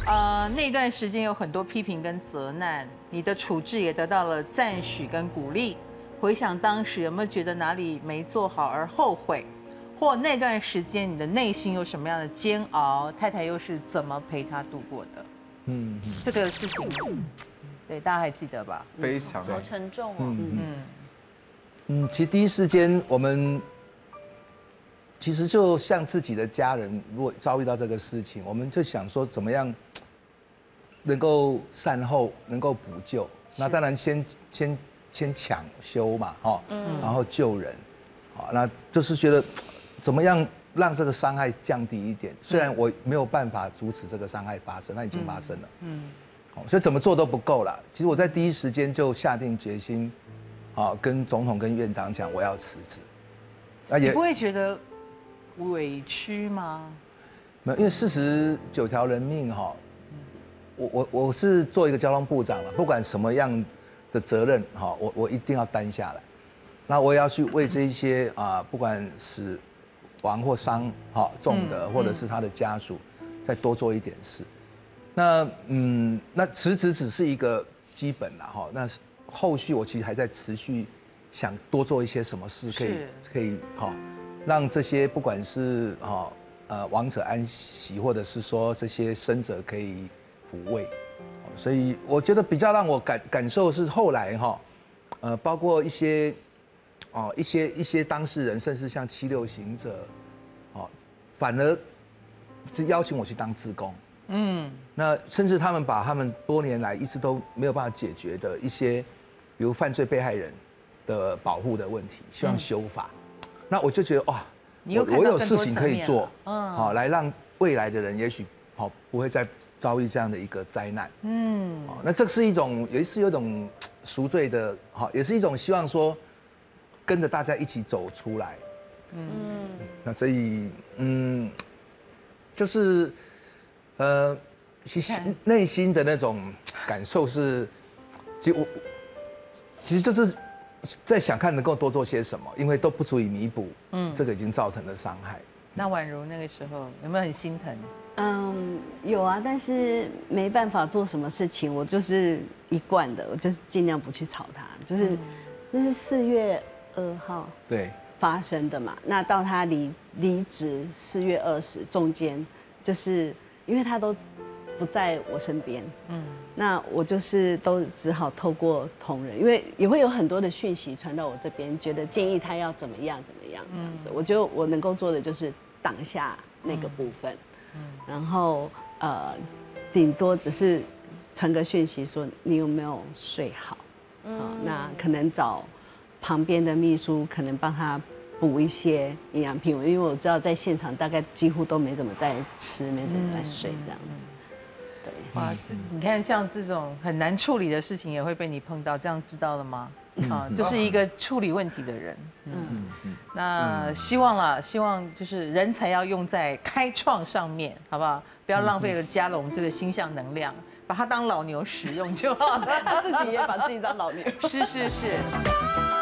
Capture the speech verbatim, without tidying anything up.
呃，那段时间有很多批评跟责难，你的处置也得到了赞许跟鼓励。回想当时，有没有觉得哪里没做好而后悔？或那段时间你的内心有什么样的煎熬？太太又是怎么陪他度过的？嗯，这个事情，对大家还记得吧？ 非常好沉重哦。 嗯嗯嗯，其实第一时间我们其实就像自己的家人，如果遭遇到这个事情，我们就想说怎么样能够善后，能够补救。那当然先先先抢修嘛，哈，嗯，然后救人，好，那就是觉得怎么样让这个伤害降低一点。虽然我没有办法阻止这个伤害发生，那已经发生了，嗯，好，所以怎么做都不够啦。其实我在第一时间就下定决心，啊，跟总统跟院长讲我要辞职。 那也你不会觉得委屈吗？ 没有，因为四十九条人命哈，我我我是做一个交通部长了，不管什么样的责任哈，我我一定要担下来。那我也要去为这一些啊，不管死亡或伤哈重的，或者是他的家属，再多做一点事。那嗯，那辞职只是一个基本啦哈，那后续我其实还在持续想多做一些什么事，可以可以哈。让这些不管是哈呃亡者安息，或者是说这些生者可以抚慰，所以我觉得比较让我感感受是后来哈，呃包括一些哦一些一些当事人，甚至像七六行者，哦反而就邀请我去当志工，嗯，那甚至他们把他们多年来一直都没有办法解决的一些，比如犯罪被害人的保护的问题，希望修法。那我就觉得哇，我我有事情可以做，嗯，好来让未来的人也许好不会再遭遇这样的一个灾难，嗯，好，那这是一种也是有一种赎罪的，好，也是一种希望说跟着大家一起走出来，嗯，那所以嗯，就是呃，其实内心的那种感受是，其实我其实就是。在想看能够多做些什么，因为都不足以弥补，嗯，这个已经造成的伤害。 那宛如那个时候有没有很心疼？ 嗯，有啊，但是没办法做什么事情，我就是一贯的，我就是尽量不去吵他。就是，那是四月二号对发生的嘛。那到他离离职四月二十中间，就是因为他都不在我身边，嗯。那我就是都只好透过同仁，因为也会有很多的讯息传到我这边，觉得建议他要怎么样怎么样这样子。我觉得我能够做的就是挡下那个部分，然后呃，顶多只是传个讯息说你有没有睡好，啊，那可能找旁边的秘书可能帮他补一些营养品，因为我知道在现场大概几乎都没怎么在吃，没怎么在睡这样子。 哇，这你看像这种很难处理的事情也会被你碰到，这样知道了吗？啊，就是一个处理问题的人。嗯嗯。那希望啦，希望就是人才要用在开创上面，好不好？不要浪费了嘉龙这个星象能量，把它当老牛使用就好了。 他自己也把自己当老牛。 是是是。